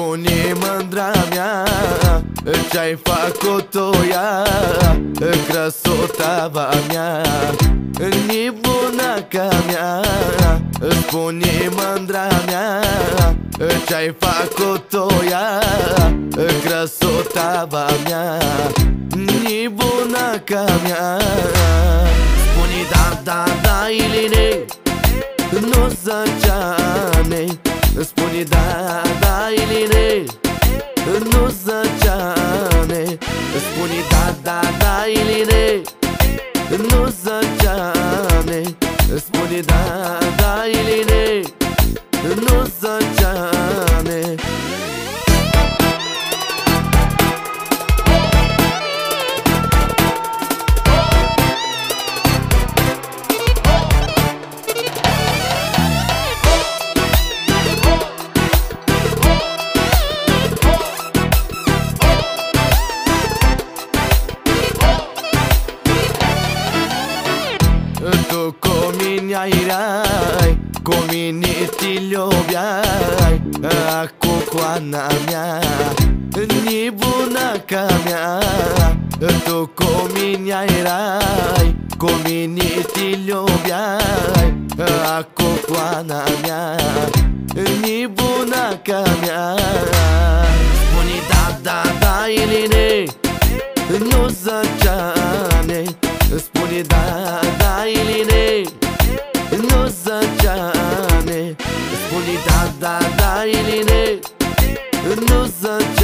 Spune mândra mea, ce-ai făcut-o ea, crăsotava mea, nebunaca mea. Spune mândra mea, ce-ai făcut-o ea, crăsotava mea, nebunaca mea. Spune da, Iline, nu zăceane. Spune da, Iline, nu zăceane. Spune da, Iline, nu zăceane. Spune da, Iline, nu zăceane. Tu cu mine erai, cu mine te iubeai, cu coana mea, nebunaca mea. Tu cu mine erai, cu mine te iubeai, cu coana mea, nebunaca mea. Spune da, Iline, nu zăceane. Spune da, Iline, nu zăceane. Spune da, Iline, nu zăceane.